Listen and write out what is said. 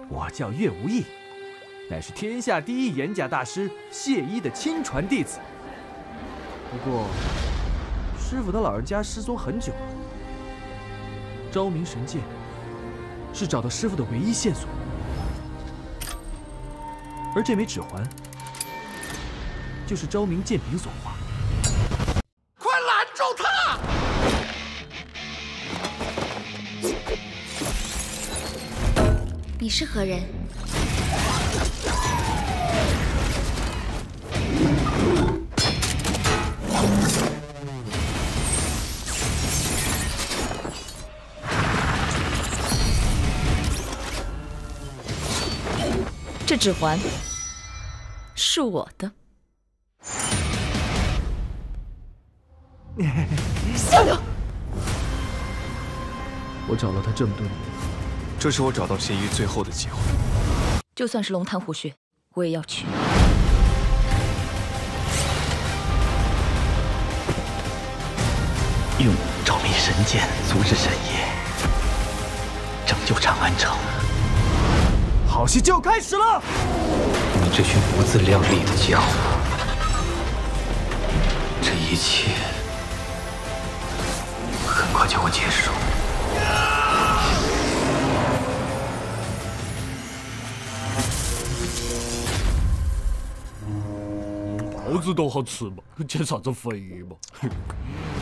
我叫岳无义，乃是天下第一演假大师谢一的亲传弟子。不过，师傅他老人家失踪很久了。昭明神剑是找到师傅的唯一线索，而这枚指环就是昭明剑柄所化。 快拦住他！ 你是何人？ 这指环是我的。下流！ 我找了他这么多年。 这是我找到谢一最后的机会。 就算是龙潭虎穴，我也要去。 用昭明神剑阻止神夜，拯救长安城。 好戏就开始了！ 你们这群不自量力的家伙，这一切很快就会结束。 包子都好吃嘛，捡啥子肥嘛？